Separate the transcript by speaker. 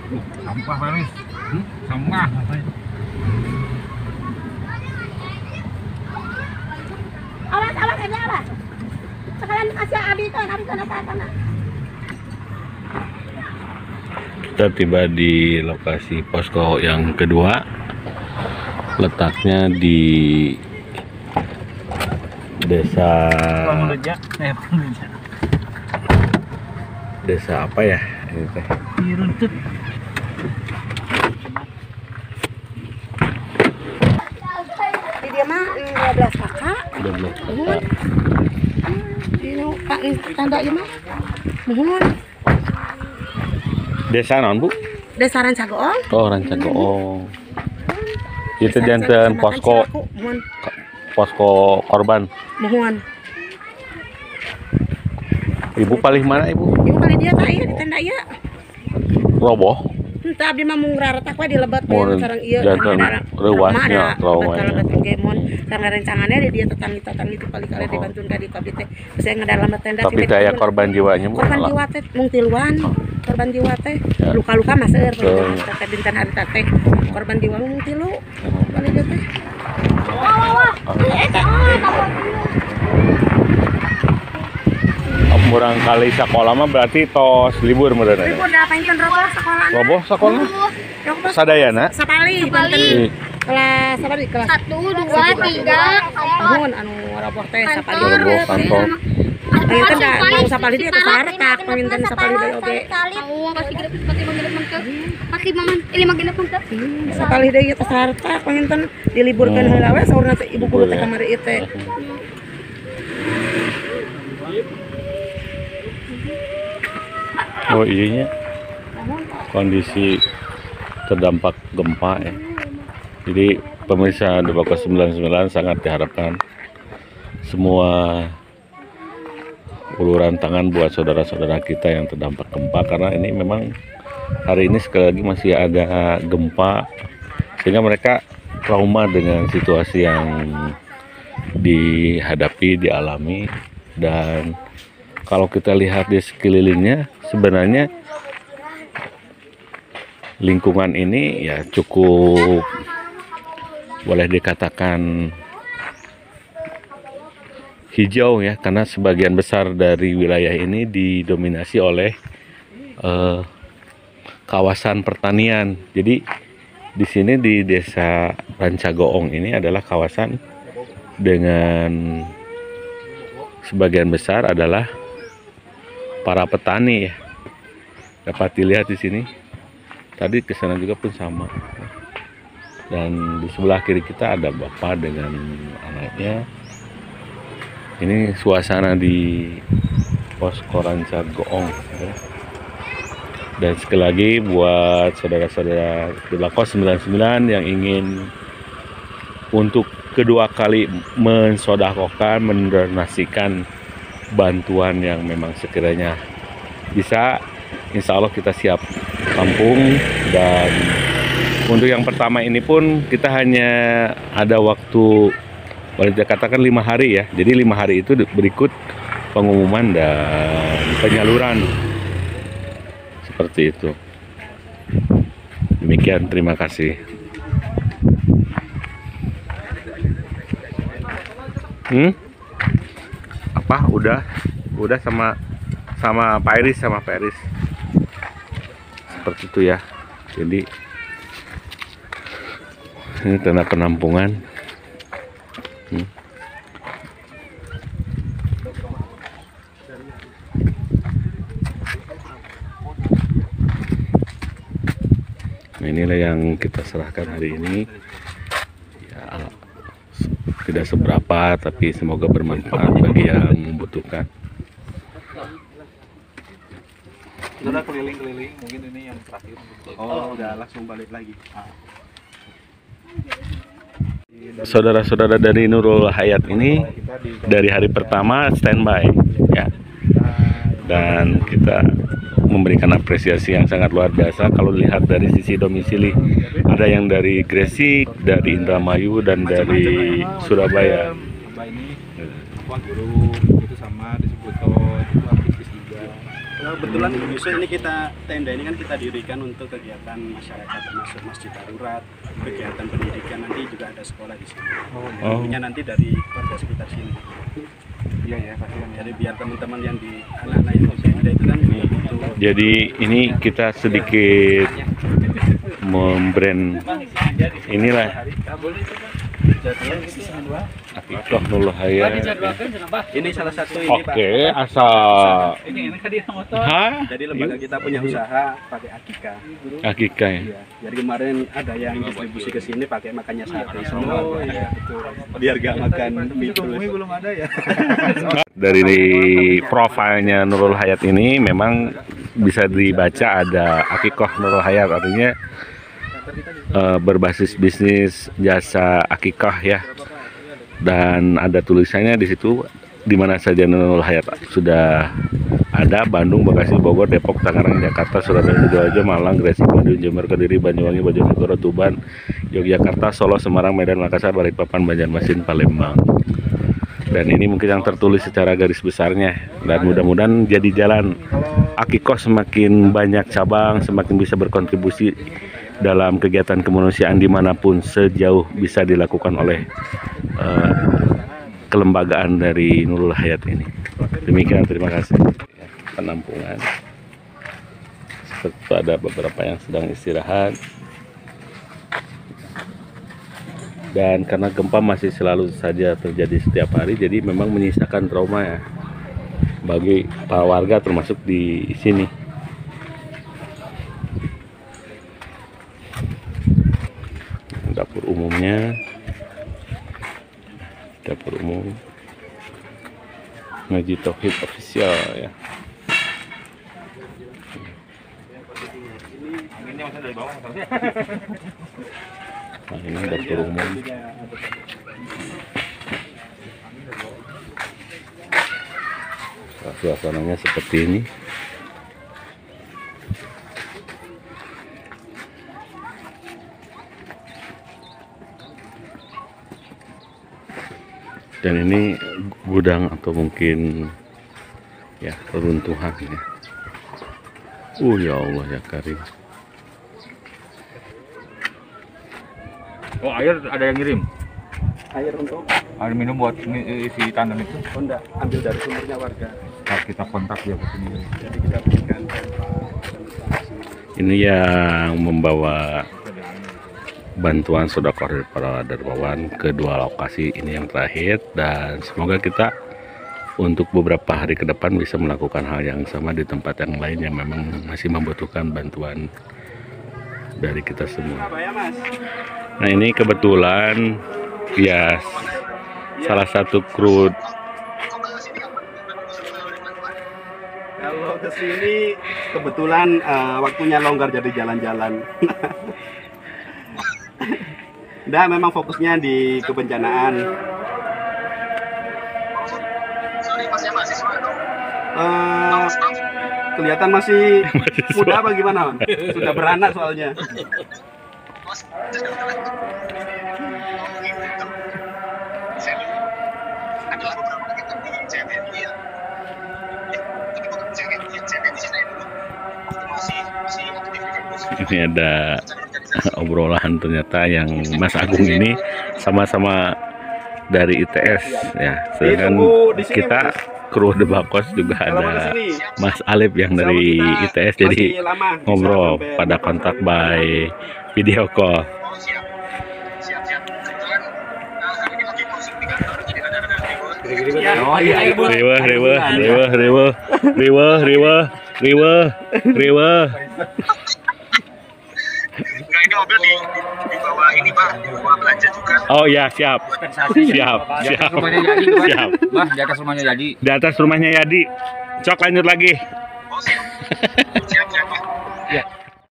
Speaker 1: Sampah Paris. Sampah.
Speaker 2: Awas awas aja awas. Sekalian kasih abi kan sana.
Speaker 3: Kita tiba di lokasi posko yang kedua, letaknya di desa apa ya ini teh?
Speaker 1: Runtut.
Speaker 2: Di dia mah 12 kakak.
Speaker 3: 12
Speaker 2: Mohon. Ini Pak tanda ieu mah. Mohon.
Speaker 3: Desa naon, Bu?
Speaker 2: Desa Rancagoong.
Speaker 3: Oh, Rancagoong. Itu janten posko
Speaker 2: Mohon.
Speaker 3: posko korban.
Speaker 2: Mohon.
Speaker 3: Ibu paling mana, Ibu?
Speaker 2: Ibu kali dia teh di tenda ieu.
Speaker 3: Roboh.
Speaker 2: Teu abdi mah mung ngararetak we di lebat
Speaker 3: Mun
Speaker 2: sareng ieu.
Speaker 3: janten rewasnya trauma ya.
Speaker 2: Lebat ge mun sareng rencangannya di dia tetanggi itu kali dibantuin ka di kabeh teh. Saya ngedalam tenda
Speaker 3: Tapi daya korban jiwanya Bu.
Speaker 2: korban jiwa teh mung tiluan. Korban jiwa teh
Speaker 3: Ya.
Speaker 2: luka-luka mah seueur
Speaker 3: Betul.
Speaker 2: teh dinten hari teh. Korban jiwa mung tilu. Kali dia teh.
Speaker 3: Murang kali sekolah mah berarti tos libur meureun.
Speaker 2: Libur da painten roboh sekolah.
Speaker 3: Roboh sekolah?
Speaker 2: Roboh
Speaker 3: Sadayana?
Speaker 2: sapali.
Speaker 3: Di
Speaker 2: Kelas apa di kelas
Speaker 4: 1, 2, 3,
Speaker 2: tahun anu roboh teh sapali.
Speaker 3: roboh kantong.
Speaker 2: Painten da mau sapali dia teh saretak painten sapali deui oge.
Speaker 4: mau masih gede pakai mangga mangga pakai maman ini mangga mangga
Speaker 2: Sapali deui teh saretak painten diliburkeun heula we saurna teh ibu guru teh kamari ieu teh.
Speaker 3: Oh iya, kondisi terdampak gempa ya. Jadi pemirsa Debako 99 sangat diharapkan semua uluran tangan buat saudara-saudara kita yang terdampak gempa, karena ini memang hari ini sekali lagi masih ada gempa sehingga mereka trauma dengan situasi yang dihadapi, dialami. Dan kalau kita lihat di sekelilingnya, sebenarnya lingkungan ini ya cukup boleh dikatakan hijau ya, karena sebagian besar dari wilayah ini didominasi oleh kawasan pertanian. Jadi di sini di desa Rancagoong ini adalah kawasan dengan sebagian besar adalah para petani ya. Dapat dilihat di sini. Tadi ke sana juga pun sama. Dan di sebelah kiri kita ada bapak dengan anaknya. Ini suasana di posko Rancagoong ya. Dan sekali lagi buat saudara-saudara Debako 99 yang ingin untuk kedua kali mensodakokan, mendonasikan bantuan yang memang sekiranya bisa, insya Allah kita siap tampung. Dan untuk yang pertama ini pun kita hanya ada waktu, boleh dikatakan 5 hari ya. Jadi 5 hari itu berikut pengumuman dan penyaluran. Seperti itu. Demikian, terima kasih. Apa? Udah sama Pak Iris, seperti itu ya. Jadi ini tenda penampungan. Nah, inilah yang kita serahkan hari ini. Ya, tidak seberapa, tapi semoga bermanfaat bagi yang membutuhkan.
Speaker 1: Sudah keliling-keliling, mungkin ini yang terakhir. Oh, udah langsung balik lagi.
Speaker 3: Saudara-saudara dari Nurul Hayat ini dari hari pertama standby ya. Dan kita memberikan apresiasi yang sangat luar biasa. Kalau lihat dari sisi domisili, ada yang dari Gresik, dari Indramayu, dan dari Surabaya.
Speaker 1: Ini Wah Guru itu sama disebut itu aktivis juga.
Speaker 5: Kebetulan justru ini tenda ini kan kita dirikan untuk kegiatan masyarakat termasuk masjid darurat, kegiatan pendidikan, nanti juga ada sekolah di sini. Tentunya nanti dari warga sekitar sini.
Speaker 1: Iya ya, pasti.
Speaker 5: Jadi biar teman-teman yang di anak-anak itu tenda itu kan juga butuh.
Speaker 3: Jadi ini kita sedikit membrand inilah Akikoh Nurul Hayat.
Speaker 5: Ini salah satu ini Pak.
Speaker 3: Oke, asal. Hah?
Speaker 5: Jadi lembaga kita punya usaha pakai akikah.
Speaker 3: Akikah ya.
Speaker 5: Iya. Jadi kemarin ada yang distribusi ke sini pakai makannya sate semua. Oh iya betul. Biar gak makan mie terus.
Speaker 1: Belum ada ya.
Speaker 3: Dari profilnya Nurul Hayat ini memang bisa dibaca ada Akikoh Nurul Hayat, artinya berbasis bisnis jasa akikah ya, dan ada tulisannya di situ di mana saja Nurul Hayat sudah ada: Bandung, Bekasi, Bogor, Depok, Tangerang, Jakarta, Surabaya, Sidoarjo, Malang, Gresik, Madiun, Jember, Kediri, Banyuwangi, Bojonegoro, Tuban, Yogyakarta, Solo, Semarang, Medan, Makassar, Balikpapan, Banjarmasin, Palembang. Dan ini mungkin yang tertulis secara garis besarnya, dan mudah-mudahan jadi jalan akikoh semakin banyak cabang, semakin bisa berkontribusi dalam kegiatan kemanusiaan dimanapun sejauh bisa dilakukan oleh kelembagaan dari Nurul Hayat ini. Demikian, terima kasih. Penampungan seperti itu, ada beberapa yang sedang istirahat, dan karena gempa masih selalu saja terjadi setiap hari, jadi memang menyisakan trauma ya bagi para warga termasuk di sini. Dapur umumnya, dapur umum Ngaji Tauhid official ya. Nah, ini dapur umum. Suasananya seperti ini. Dan ini gudang atau mungkin ya reruntuhan ya. Ya Allah ya Karim.
Speaker 1: Oh, air ada yang ngirim.
Speaker 5: Air untuk
Speaker 1: Air minum buat isi tanam itu.
Speaker 5: oh enggak, ambil dari sumbernya warga.
Speaker 1: Nah, kita kontak dia ke sini.
Speaker 5: Jadi kita berikan.
Speaker 3: Ini yang membawa bantuan sedekah dari para dermawan ke dua lokasi ini yang terakhir, dan semoga kita untuk beberapa hari ke depan bisa melakukan hal yang sama di tempat yang lain yang memang masih membutuhkan bantuan dari kita semua. Nah, ini kebetulan ya salah satu kru.
Speaker 5: Kalau ke sini kebetulan waktunya longgar jadi jalan-jalan. Nah, memang fokusnya di kebencanaan. Kelihatan masih muda apa gimana? Sudah beranak soalnya.
Speaker 3: Ini ada obrolan ternyata yang Mas Agung ini sama-sama dari ITS ya, sedangkan kita kru The Bakos juga ada Mas Alif yang dari ITS, jadi ngobrol pada kontak by video call.
Speaker 5: Ini mobil di bawah ini Pak, di bawah belanja juga.
Speaker 3: Oh ya, siap. Siap.
Speaker 1: Rumahnya jadi, Pak.
Speaker 3: Siap.
Speaker 1: Bah, di atas rumahnya jadi.
Speaker 3: Di atas rumahnya Yadi. Cok, lanjut lagi.
Speaker 5: Oh, siap.